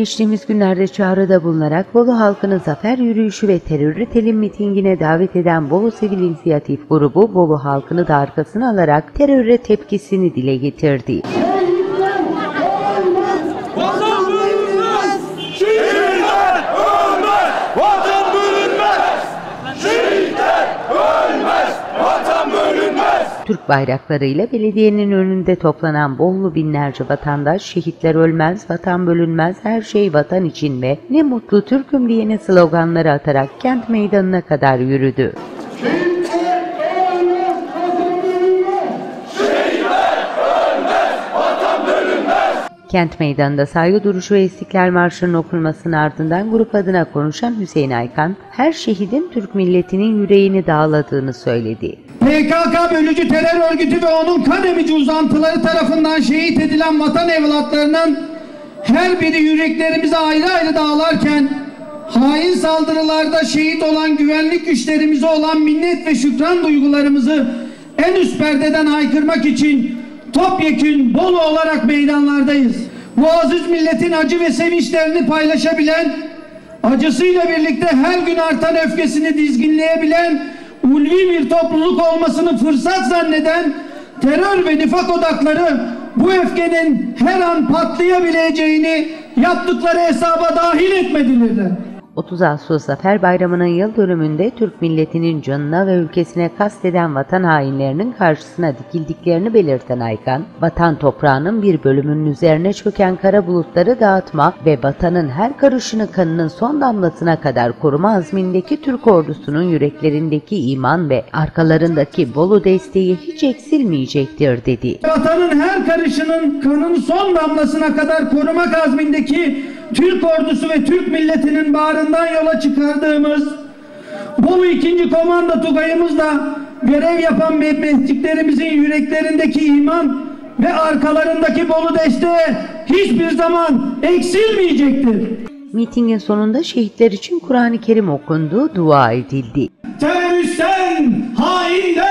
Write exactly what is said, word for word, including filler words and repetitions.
geçtiğimiz günlerde çağrıda bulunarak Bolu halkını zafer yürüyüşü ve terörü telin mitingine davet eden Bolu Sivil İnisiyatif Grubu, Bolu halkını da arkasına alarak teröre tepkisini dile getirdi. Türk bayraklarıyla belediyenin önünde toplanan Bollu binlerce vatandaş, "Şehitler ölmez, vatan bölünmez, her şey vatan için ve ne mutlu Türk'üm" diyene sloganları atarak kent meydanına kadar yürüdü. Kent meydanında saygı duruşu ve İstiklal Marşı'nın okunmasının ardından grup adına konuşan Hüseyin Aykan, her şehidin Türk milletinin yüreğini dağladığını söyledi. P K K bölücü terör örgütü ve onun kan emici uzantıları tarafından şehit edilen vatan evlatlarının her biri yüreklerimizi ayrı ayrı dağlarken, hain saldırılarda şehit olan güvenlik güçlerimize olan minnet ve şükran duygularımızı en üst perdeden haykırmak için topyekün Bolu olarak meydanlardayız. Bu aziz milletin acı ve sevinçlerini paylaşabilen, acısıyla birlikte her gün artan öfkesini dizginleyebilen, ulvi bir topluluk olmasını fırsat zanneden terör ve nifak odakları bu öfkenin her an patlayabileceğini yaptıkları hesaba dahil etmediler. otuz Ağustos Zafer Bayramı'nın yıl dönümünde Türk milletinin canına ve ülkesine kasteden vatan hainlerinin karşısına dikildiklerini belirten Aykan, vatan toprağının bir bölümünün üzerine çöken kara bulutları dağıtma ve vatanın her karışını kanının son damlasına kadar koruma azmindeki Türk ordusunun yüreklerindeki iman ve arkalarındaki Bolu desteği hiç eksilmeyecektir dedi. Vatanın her karışının kanının son damlasına kadar korumak azmindeki Türk ordusu ve Türk milletinin bağrından yola çıkardığımız Bolu ikinci Komando Tugayımızla görev yapan mehmetçiklerimizin yüreklerindeki iman ve arkalarındaki Bolu desteği hiçbir zaman eksilmeyecektir. Mitingin sonunda şehitler için Kur'an-ı Kerim okundu, dua edildi. Teröristten, hainden